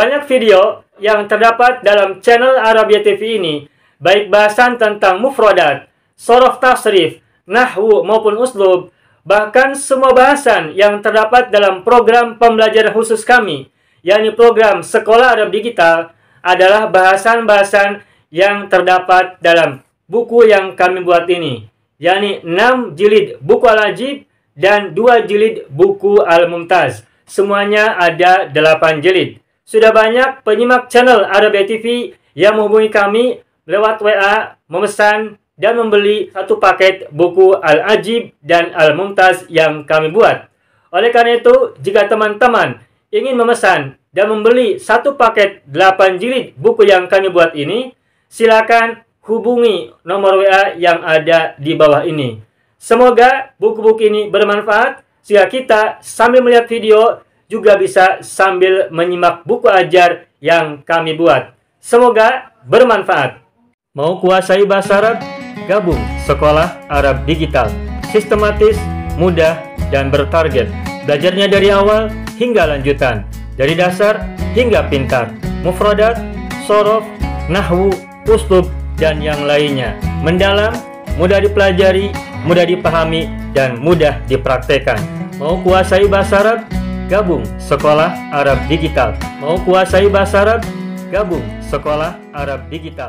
Banyak video yang terdapat dalam channel Arabia TV ini, baik bahasan tentang mufradat, sorof tasrif, nahwu maupun uslub, bahkan semua bahasan yang terdapat dalam program pembelajaran khusus kami, yakni program Sekolah Arab Digital, adalah bahasan-bahasan yang terdapat dalam buku yang kami buat ini, yakni 6 jilid buku Al-Ajib dan 2 jilid buku Al-Mumtaz. Semuanya ada 8 jilid. Sudah banyak penyimak channel Arabia TV yang menghubungi kami lewat WA, memesan dan membeli satu paket buku Al-Ajib dan Al-Mumtaz yang kami buat. Oleh karena itu, jika teman-teman ingin memesan dan membeli satu paket 8 jilid buku yang kami buat ini, silakan hubungi nomor WA yang ada di bawah ini. Semoga buku-buku ini bermanfaat sehingga kita sambil melihat video juga bisa sambil menyimak buku ajar yang kami buat. Semoga bermanfaat. Mau kuasai bahasa Arab? Gabung Sekolah Arab Digital. Sistematis, mudah, dan bertarget. Belajarnya dari awal hingga lanjutan. Dari dasar hingga pintar. Mufradat, sorof, nahwu, uslub, dan yang lainnya. Mendalam, mudah dipelajari, mudah dipahami, dan mudah dipraktekkan. Mau kuasai bahasa Arab? Gabung Sekolah Arab Digital. Mau kuasai bahasa Arab? Gabung Sekolah Arab Digital.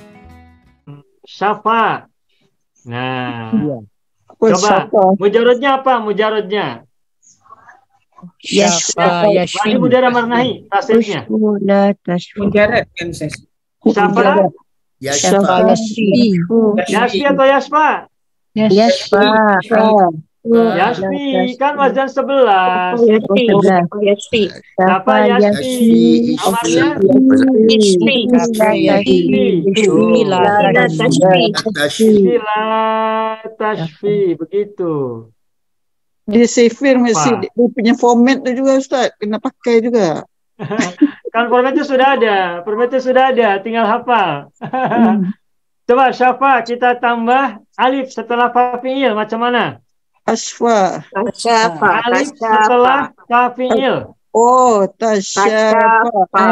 Syafa. Nah, coba mujarodnya apa? Mujarodnya Yasfa, Yashfi. Ini mudara marnahi tasrifnya. Mujarad kan ses. Syafa, Yasfa, Yashfi. Yasfi atau Yasfa? Yasfa. Yasfi kan wazan 11. Yasfi. Apa Yasfi? Amarnya la tashfi, begitu. Di sifir masih dia punya format tu juga Ustaz, kena pakai juga. Kan formatnya sudah ada, tinggal hafal. Coba Syafa, kita tambah alif setelah fa fi'il macam mana? Asfa. Alif setelah fa fi'il. Oh, tasyafa.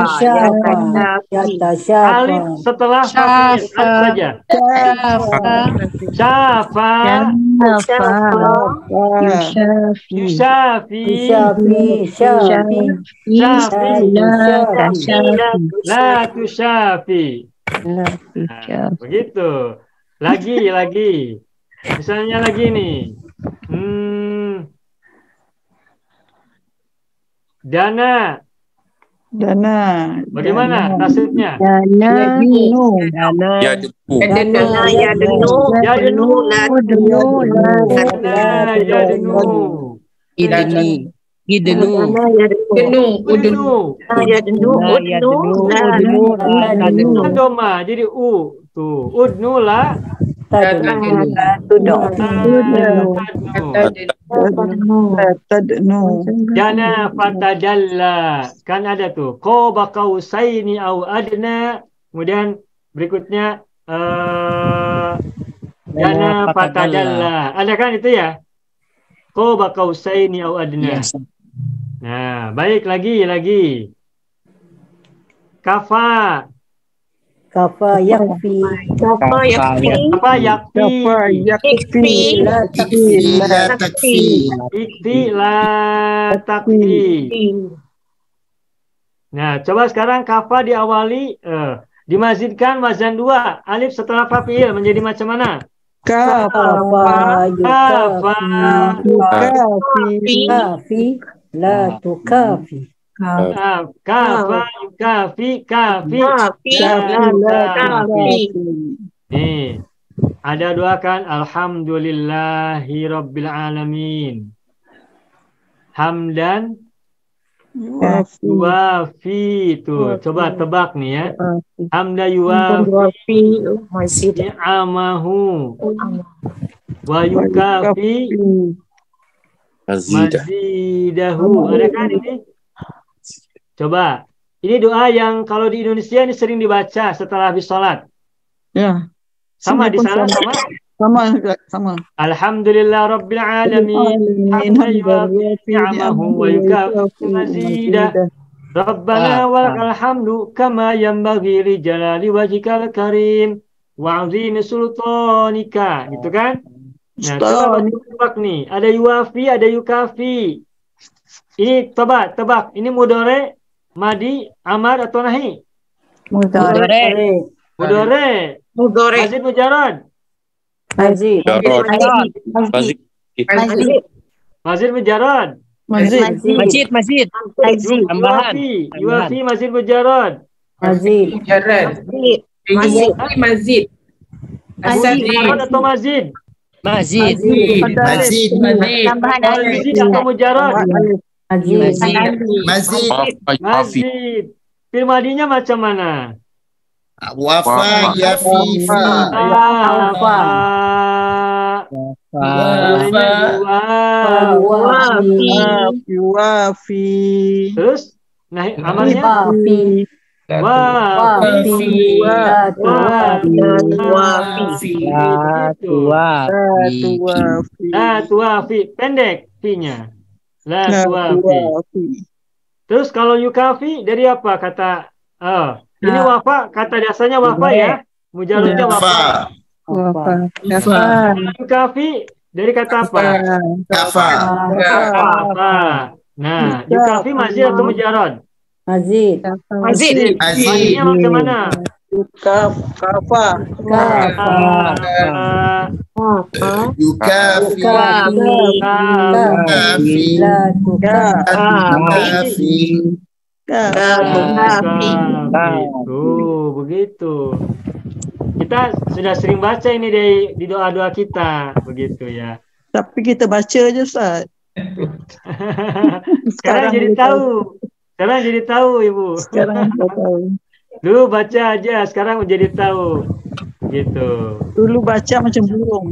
Alif setelah fa fi'il saja. Syafa, Yushafi, la tushafi. Begitu. Lagi. Misalnya lagi nih. Dana. Bagaimana nasibnya? Doma, jadi u tuh. Udnu la Jana fatadalla. Kan ada tuh qaba qausaini au adna. Kemudian berikutnya jana fatadalla. Ada kan itu ya? Qaba qausaini au adna. Nah, baik lagi. Kafa yakfi. Ikfi la takfi. Nah, coba sekarang kafa diawali dimazidkan wazan 2, alif setelah fa fi'il menjadi macam mana? Kafa La tukafi. Kafa yukafi kafi. Nih, ada dua kan? Alhamdulillahi rabbil alamin. Hamdan yuwafi. Tuh, coba tebak nih ya. Hamda yuwafi ni'amahu wa yukafi mazidahu. Ada kan ini? Coba. Ini doa yang kalau di Indonesia ini sering dibaca setelah habis sholat. Ya. Sama di sana sama. Alhamdulillah rabbil alamin. Hamda yuwafi ni'amahu wa yukafi mazidah. Rabbana walakal hamdu kama yanbaghi li jalali wajhikal karim wa 'azimi sultanika, gitu kan? Nah, coba tebak nih, ada yuafi, ada yukafi. Ini tebak, ini mudore, madi, amar atau nahi? Mudhari. Mudore. Mazid mujarad. Mazid. Mazid mujarad. Mazid. Yuafi mazid mujarad. Mazid. Mujarad atau mazid? Mazid. Tambahan mazid atau mujarad? Mazid. Fil madinya macam mana? Wafa, yafi, fi. Wafi. Terus, nah amalnya? Tuafi. Pendek fi-nya. La tuafi. Terus kalau yukafi dari apa kata? Ini wafa, kata dasarnya wafa ya. Mujaradnya wafa. Yukafi dari kata apa? Kafa. Nah, yukafi mazid atau mujarad? Mazid. Mazidnya macam mana? Kafa. Yukafi. Begitu. Kita sudah sering baca ini di doa-doa kita, begitu ya. Tapi kita baca aja, Ustaz. Sekarang jadi tahu. Ibu. Sekarang kita tahu. Dulu baca aja, sekarang jadi tahu. Gitu. Dulu baca macam burung.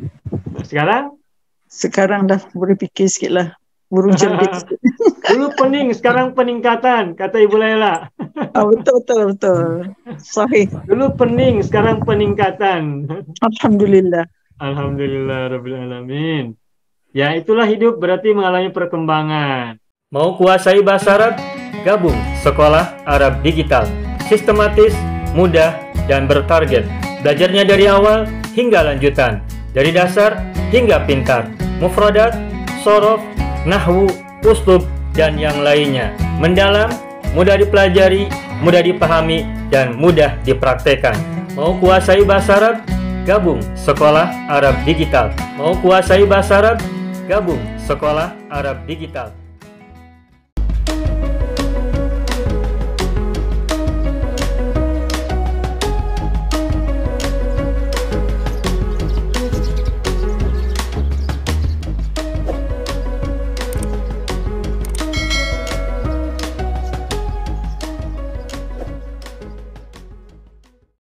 Sekarang dah berpikir sikit lah. Burung cerdik. Dulu pening, sekarang peningkatan, kata Ibu Laila. Betul. Sahih. Dulu pening, sekarang peningkatan. Alhamdulillah. Alhamdulillah Rabbil Alamin. Ya, itulah hidup berarti mengalami perkembangan. Mau kuasai bahasa Arab? Gabung Sekolah Arab Digital. Sistematis, mudah, dan bertarget. Belajarnya dari awal hingga lanjutan. Dari dasar hingga pintar. Mufradat, sorof, nahwu, uslub, dan yang lainnya. Mendalam, mudah dipelajari, mudah dipahami, dan mudah dipraktekkan. Mau kuasai bahasa Arab? Gabung Sekolah Arab Digital. Mau kuasai bahasa Arab? Gabung Sekolah Arab Digital.